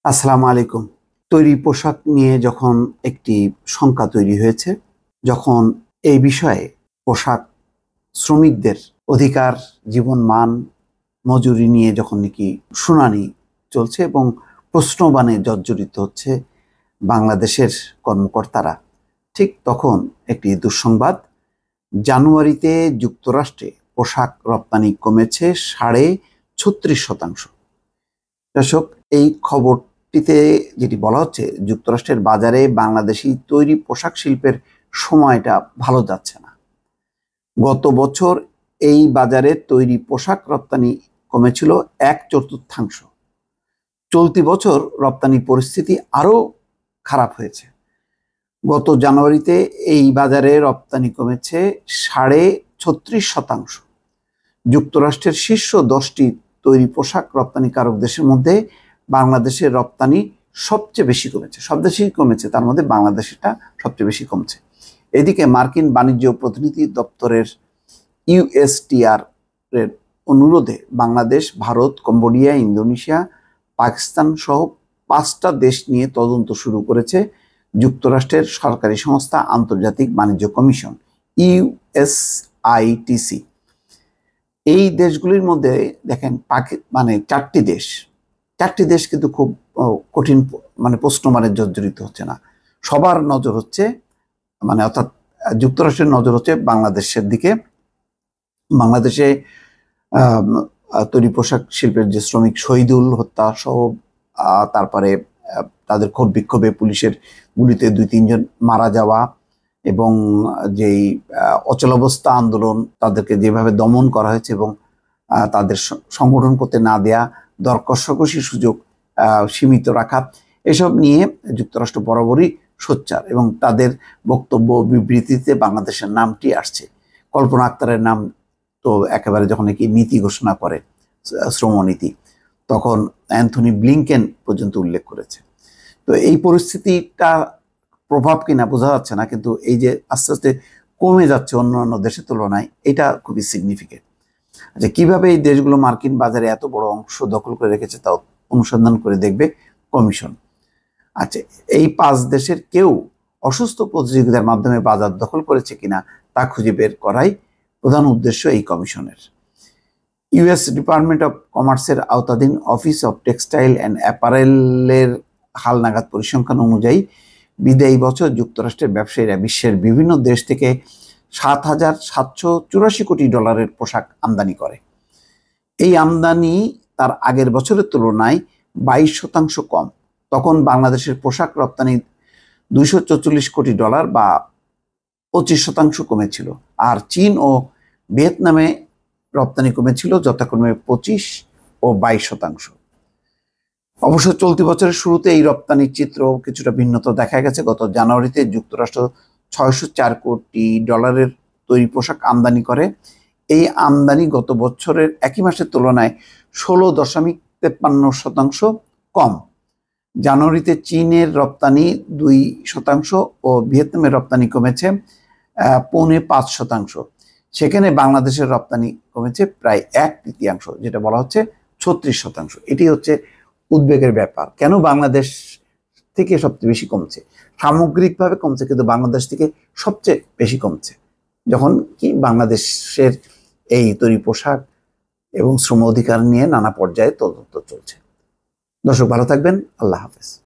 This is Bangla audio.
আসসালামু আলাইকুম। তৈরি পোশাক নিয়ে যখন একটি শঙ্কা তৈরি হয়েছে, যখন এই বিষয়ে পোশাক শ্রমিকদের অধিকার, জীবন মান, মজুরি নিয়ে যখন নাকি শুনানি চলছে এবং প্রশ্নবাণে জর্জরিত হচ্ছে বাংলাদেশের কর্মকর্তারা, ঠিক তখন একটি দুঃসংবাদ। জানুয়ারিতে যুক্তরাষ্ট্রে পোশাক রপ্তানি কমেছে 36.5%। দর্শক, এই খবরটিতে যেটি বলা হচ্ছে, যুক্তরাষ্ট্রের বাজারে বাংলাদেশি তৈরি পোশাক শিল্পের সময়টা ভালো যাচ্ছে না। গত বছর এই বাজারে তৈরি পোশাক রপ্তানি কমেছিল 1/4। চলতি বছর রপ্তানি পরিস্থিতি আরও খারাপ হয়েছে। গত জানুয়ারিতে এই বাজারে রপ্তানি কমেছে 36.5%। যুক্তরাষ্ট্রের শীর্ষ 10টি তৈরি পোশাক রপ্তানিকারক দেশের মধ্যে বাংলাদেশের রপ্তানি সবচেয়ে বেশি কমেছে। সব দেশেই কমেছে, তার মধ্যে বাংলাদেশটা সবচেয়ে বেশি কমছে। এদিকে মার্কিন বাণিজ্য প্রতিনিধি দপ্তরের USTR এর অনুরোধে বাংলাদেশ, ভারত, কম্বোডিয়া, ইন্দোনেশিয়া, পাকিস্তান সহ 5টা দেশ নিয়ে তদন্ত শুরু করেছে যুক্তরাষ্ট্রের সরকারি সংস্থা আন্তর্জাতিক বাণিজ্য কমিশন USITC। এই দেশগুলির মধ্যে দেখেন চারটি দেশ কিন্তু খুব কঠিন প্রশ্নমানে জর্জরিত হচ্ছে না। সবার নজর হচ্ছে অর্থাৎ যুক্তরাষ্ট্রের নজর হচ্ছে বাংলাদেশের দিকে। বাংলাদেশে তৈরি পোশাক শিল্পের যে শ্রমিক শহীদুল হত্যা সহ, তারপরে তাদের ক্ষোভ বিক্ষোভে পুলিশের গুলিতে 2-3 জন মারা যাওয়া এবং যেই অচলাবস্থা আন্দোলন, তাদেরকে যেভাবে দমন করা হয়েছে এবং তাদের সংগঠন করতে না দেয়া, দর কষাকষির সুযোগ সীমিত রাখা, এসব নিয়ে যুক্তরাষ্ট্র বরাবরই সোচ্চার এবং তাদের বক্তব্য বিবৃতিতে বাংলাদেশের নামটি আসছে। কল্পনা আক্তারের নাম তো একেবারে যখন নাকি নীতি ঘোষণা করে, শ্রমনীতি, তখন অ্যান্থনি ব্লিংকেন পর্যন্ত উল্লেখ করেছে। তো এই পরিস্থিতিটা প্রভাব কিনা বোঝা যাচ্ছে না, কিন্তু এই যে আস্তে আস্তে কমে যাচ্ছে অন্যান্য দেশের তুলনায়, এটা খুবই সিগনিফিকেন্ট। আচ্ছা, কিভাবে এই দেশগুলো মার্কিন বাজারে এত বড় অংশ দখল করে রেখেছে তা অনুসন্ধান করে দেখবে কমিশন। আচ্ছা, এই 5 দেশের কেউ অসুস্থ প্রতিযোগিতার মাধ্যমে বাজার দখল করেছে কিনা তা খুঁজে বের করাই প্রধান উদ্দেশ্য এই কমিশনের। US ডিপার্টমেন্ট অফ কমার্সের আওতাধীন অফিস অফ টেক্সটাইল অ্যান্ড অ্যাপারেলের হালনাগাদ পরিসংখ্যান অনুযায়ী বিদায়ী বছর যুক্তরাষ্ট্রের ব্যবসায়ীরা বিশ্বের বিভিন্ন দেশ থেকে $7,784 কোটি পোশাক আমদানি করে। এই আমদানি তার আগের বছরের তুলনায় 22% কম। তখন বাংলাদেশের পোশাক রপ্তানি $244 কোটি বা 25% কমেছিল। আর চীন ও ভিয়েতনামে রপ্তানি কমেছিল যথাক্রমে 25 ও 22%। অবশ্য চলতি বছরের শুরুতে এই রপ্তানির চিত্র কিছুটা ভিন্নতা দেখা গেছে। গত জানুয়ারিতে যুক্তরাষ্ট্র $604 কোটি তৈরি পোশাক আমদানি করে। এই আমদানি গত বছরের একই মাসের তুলনায় 16.53% কম। জানুয়ারিতে চীনের রপ্তানি 2% ও ভিয়েতনামের রপ্তানি কমেছে 4.5%। সেখানে বাংলাদেশের রপ্তানি কমেছে প্রায় 1/3, যেটা বলা হচ্ছে 36%। এটি হচ্ছে উদ্বেগের ব্যাপার। কেন বাংলাদেশ থেকে সবচেয়ে বেশি কমছে? সামগ্রিকভাবে কমছে, কিন্তু বাংলাদেশ থেকে সবচেয়ে বেশি কমছে, যখন কি বাংলাদেশের এই তৈরি পোশাক এবং শ্রম অধিকার নিয়ে নানা পর্যায়ে তদন্ত চলছে। দর্শক, ভালো থাকবেন। আল্লাহ হাফেজ।